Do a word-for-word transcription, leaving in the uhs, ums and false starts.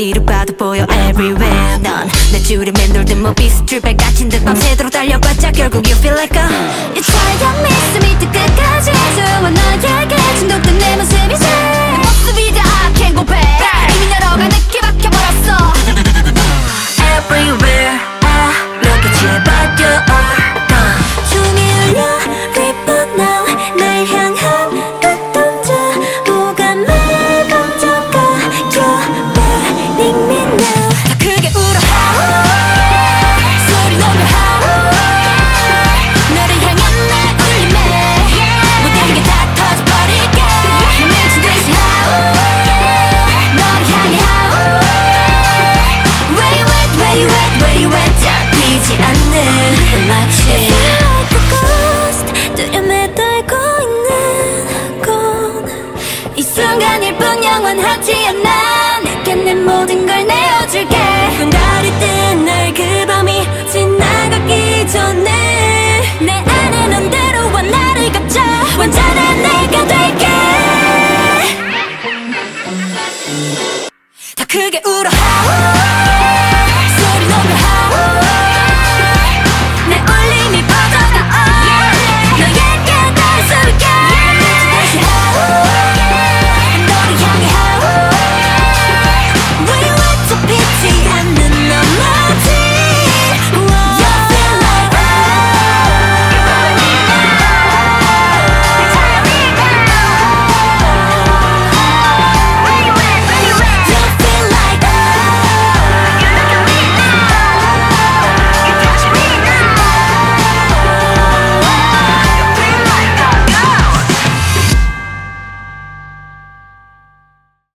어디로 봐도 보여 everywhere. 넌 내 줄에 맴돌듯 뭐 비스줄백 갇힌 듯 밤새도록 달려봤자 결국 you feel like a You try to miss me 끝까지 좋아 너에게 중독된 내 모습이지. 내 모습이자 I can't go back. 이미 열어가 늦게 박혀버렸어. Everywhere I look at you but you are gone. 종이 울려 creep now 날 향한 끝동자 뭐가 날 번져가 You're burning me now. 더 크게 울어 소리 내며 너를 향한 내 울림에 모든 게 다 터져버릴게. 미친 듯이 너를 향해 Where you at, where you at, where you at. 잡히지 않는 마치 Like a ghost 두려움에 떨고 있는 곳. 이 순간일 뿐 영원하지 않아. 내게 내 모든 걸 내어줄게. 눈 가릴 때 날 그 밤이 지나가기 전에 내 안에 넌 데려와 나를 감춰 완전한 내가 될게. 더 크게 울어